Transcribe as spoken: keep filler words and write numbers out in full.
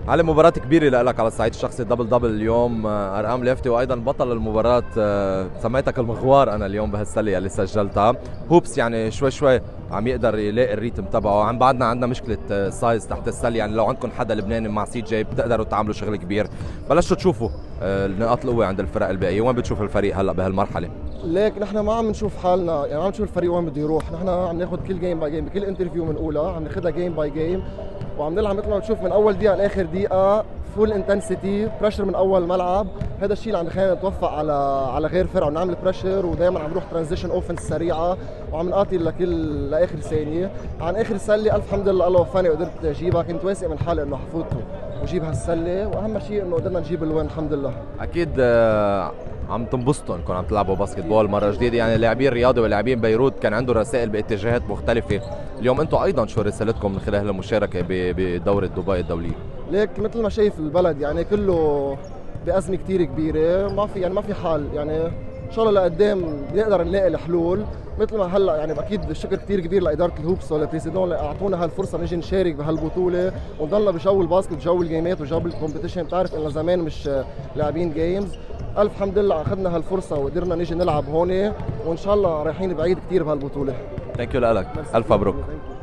على مباراة كبيرة لك على الصعيد الشخصي، دبل دبل اليوم، آه، ارقام لافتة، وايضا بطل المباراة. آه، سميتك المغوار انا اليوم بهالسلة اللي سجلتها. هوبس يعني شوي شوي عم يقدر يلاقي الريتم تبعه. عم بعدنا عندنا مشكلة آه، سايز تحت السلة، يعني لو عندكم حدا لبناني مع سي جي بتقدروا تعملوا شغل كبير. بلشتوا تشوفوا آه، نقاط القوة عند الفرق الباقية. وين بتشوف الفريق هلا بهالمرحلة؟ ليك نحن ما عم نشوف حالنا، يعني ما عم نشوف الفريق وين بده يروح. نحن عم ناخذ كل جيم باي جيم، بكل انترفيو بنقولها عم ناخذها جيم باي جيم، وعم نلعب مثل ما بتشوف من اول دقيقه لاخر دقيقه، فول انتنسيتي بريشر من اول ملعب. هذا الشيء اللي عم يخلينا نتوفق على على غير فرق ونعمل بريشر، ودائما عم نروح ترانزيشن اوفنس سريعه وعم نقاتل لكل لاخر ثانيه. عن اخر سله الف الحمد لله الله وفاني وقدرت اجيبها، كنت واثق من حالي انه حفوت وجيب هالسله، واهم شيء انه قدرنا نجيب الوين الحمد لله. اكيد آه، عم تنبسطوا انكم عم تلعبوا باسكت بول مره جديده، يعني لاعبين رياضي ولاعبين بيروت كان عنده رسائل باتجاهات مختلفه. اليوم انتم ايضا شو رسالتكم من خلال المشاركه ب- بدوره دبي الدوليه؟ ليك مثل ما شايف البلد يعني كله بأزمة كتير كبيرة، ما في يعني ما في حال، يعني إن شاء الله لقدام بنقدر نلاقي الحلول. مثل ما هلا يعني اكيد الشكر كثير كبير لاداره الهوبس والبريسيدون اللي اعطونا هالفرصه نجي نشارك بهالبطوله ونضلنا بجو الباسكت، بجو الجيمات وجو الكومبيتيشن. بتعرف انه زمان مش لاعبين جيمز. الف الحمد لله اخذنا هالفرصه وقدرنا نجي نلعب هون، وان شاء الله رايحين بعيد كثير بهالبطوله. ثانك يو لك، الف مبروك.